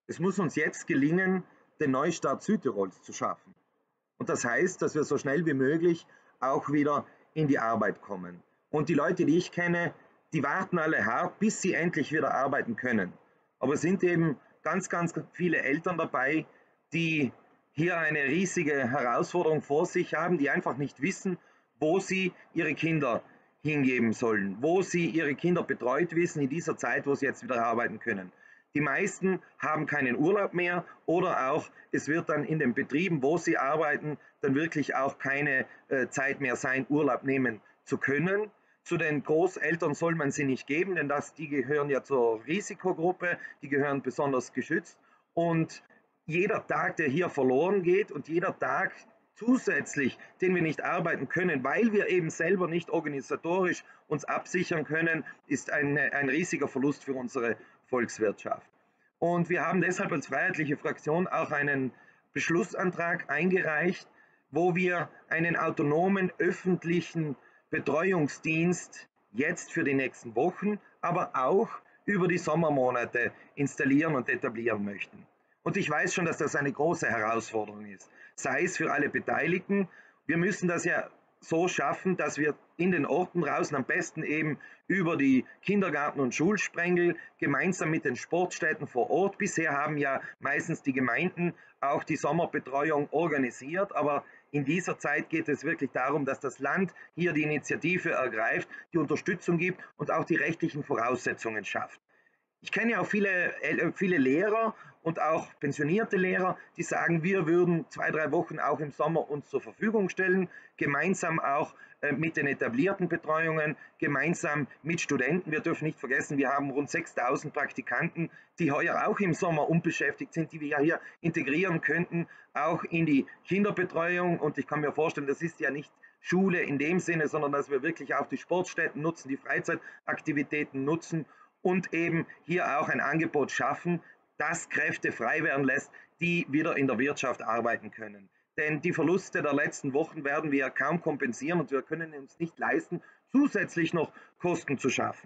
Es muss uns jetzt gelingen, den Neustart Südtirols zu schaffen. Und das heißt, dass wir so schnell wie möglich auch wieder in die Arbeit kommen. Und die Leute, die ich kenne, die warten alle hart, bis sie endlich wieder arbeiten können. Aber es sind eben ganz, ganz viele Eltern dabei, die hier eine riesige Herausforderung vor sich haben, die einfach nicht wissen, wo sie ihre Kinder hingeben sollen, wo sie ihre Kinder betreut wissen in dieser Zeit, wo sie jetzt wieder arbeiten können. Die meisten haben keinen Urlaub mehr oder auch es wird dann in den Betrieben, wo sie arbeiten, dann wirklich auch keine Zeit mehr sein, Urlaub nehmen zu können. Zu den Großeltern soll man sie nicht geben, denn die gehören ja zur Risikogruppe, die gehören besonders geschützt. Und jeder Tag, der hier verloren geht und jeder Tag zusätzlich, den wir nicht arbeiten können, weil wir eben selber nicht organisatorisch uns absichern können, ist ein riesiger Verlust für unsere Volkswirtschaft. Und wir haben deshalb als Freiheitliche Fraktion auch einen Beschlussantrag eingereicht, wo wir einen autonomen öffentlichen Betreuungsdienst jetzt für die nächsten Wochen, aber auch über die Sommermonate installieren und etablieren möchten. Und ich weiß schon, dass das eine große Herausforderung ist, sei es für alle Beteiligten. Wir müssen das ja so schaffen, dass wir in den Orten draußen am besten eben über die Kindergarten- und Schulsprengel gemeinsam mit den Sportstätten vor Ort. Bisher haben ja meistens die Gemeinden auch die Sommerbetreuung organisiert, aber in dieser Zeit geht es wirklich darum, dass das Land hier die Initiative ergreift, die Unterstützung gibt und auch die rechtlichen Voraussetzungen schafft. Ich kenne ja auch viele Lehrer und auch pensionierte Lehrer, die sagen, wir würden 2, 3 Wochen auch im Sommer uns zur Verfügung stellen, gemeinsam auch mit den etablierten Betreuungen, gemeinsam mit Studenten. Wir dürfen nicht vergessen, wir haben rund 6000 Praktikanten, die heuer auch im Sommer unbeschäftigt sind, die wir ja hier integrieren könnten, auch in die Kinderbetreuung. Und ich kann mir vorstellen, das ist ja nicht Schule in dem Sinne, sondern dass wir wirklich auch die Sportstätten nutzen, die Freizeitaktivitäten nutzen und eben hier auch ein Angebot schaffen, das Kräfte frei werden lässt, die wieder in der Wirtschaft arbeiten können. Denn die Verluste der letzten Wochen werden wir kaum kompensieren und wir können uns nicht leisten, zusätzlich noch Kosten zu schaffen.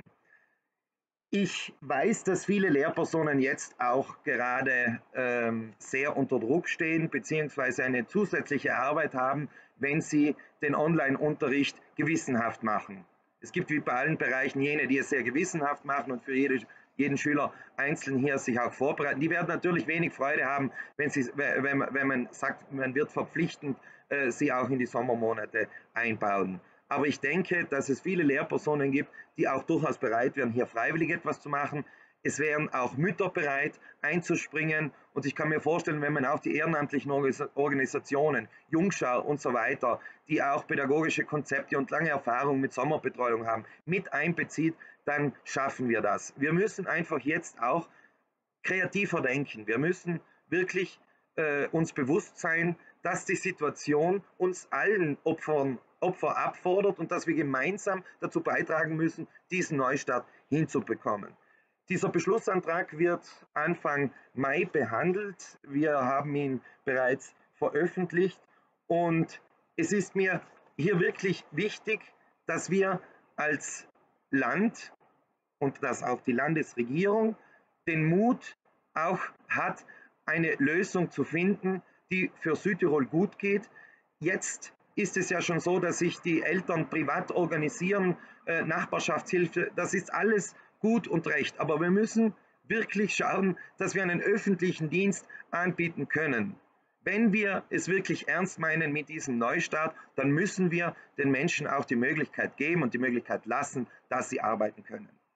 Ich weiß, dass viele Lehrpersonen jetzt auch gerade sehr unter Druck stehen, beziehungsweise eine zusätzliche Arbeit haben, wenn sie den Online-Unterricht gewissenhaft machen. Es gibt wie bei allen Bereichen jene, die es sehr gewissenhaft machen und für jeden Schüler einzeln hier sich auch vorbereiten. Die werden natürlich wenig Freude haben, wenn man sagt, man wird verpflichtend sie auch in die Sommermonate einbauen. Aber ich denke, dass es viele Lehrpersonen gibt, die auch durchaus bereit wären, hier freiwillig etwas zu machen. Es wären auch Mütter bereit, einzuspringen. Und ich kann mir vorstellen, wenn man auch die ehrenamtlichen Organisationen, Jungschau und so weiter, die auch pädagogische Konzepte und lange Erfahrung mit Sommerbetreuung haben, mit einbezieht, dann schaffen wir das. Wir müssen einfach jetzt auch kreativer denken. Wir müssen wirklich uns bewusst sein, dass die Situation uns allen Opfer abfordert und dass wir gemeinsam dazu beitragen müssen, diesen Neustart hinzubekommen. Dieser Beschlussantrag wird Anfang Mai behandelt. Wir haben ihn bereits veröffentlicht und es ist mir hier wirklich wichtig, dass wir als Land und dass auch die Landesregierung den Mut auch hat, eine Lösung zu finden, die für Südtirol gut geht. Jetzt ist es ja schon so, dass sich die Eltern privat organisieren, Nachbarschaftshilfe, das ist alles gut und recht. Aber wir müssen wirklich schauen, dass wir einen öffentlichen Dienst anbieten können. Wenn wir es wirklich ernst meinen mit diesem Neustart, dann müssen wir den Menschen auch die Möglichkeit geben und die Möglichkeit lassen, dass sie arbeiten können.